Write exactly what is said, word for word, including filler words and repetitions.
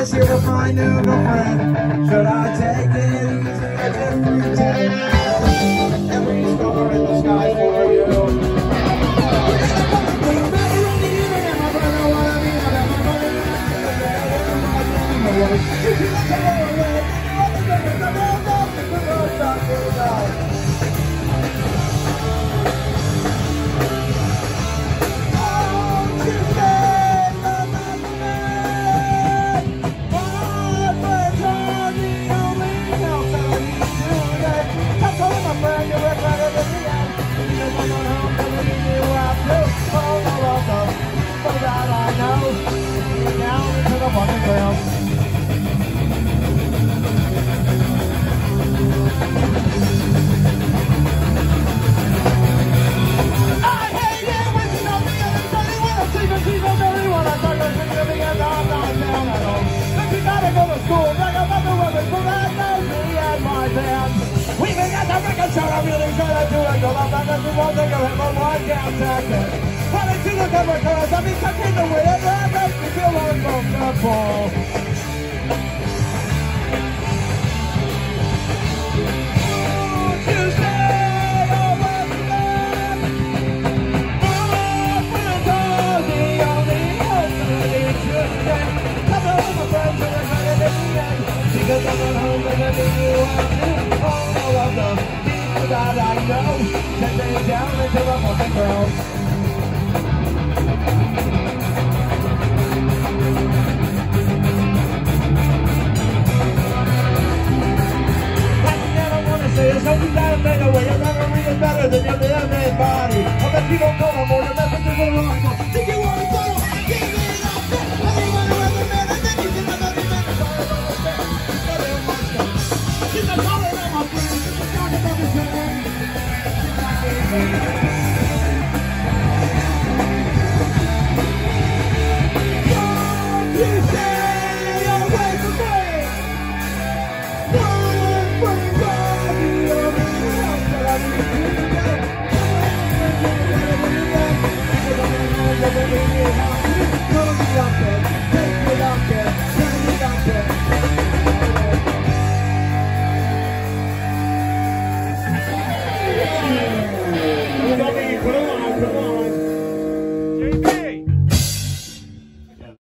this here with my new girlfriend. Should I take it easy or just pretend? Every star in the sky for you. I've been stuck in the way and that makes me feel uncomfortable. Won't you stay over there? My friends are the only hope that it should stay. Couple of my friends are regretted in the end, because I'm not home and I need you out to all of the people that I know. Set me down until I'm on the ground. Something that made away, your memory is better than your damn body. I bet you don't know no more, your messages are wrong. Think you want to go? Give it up. Everyone who ever met, I think you can have nothing better. She's a calling on my friends. She's a talking about the same.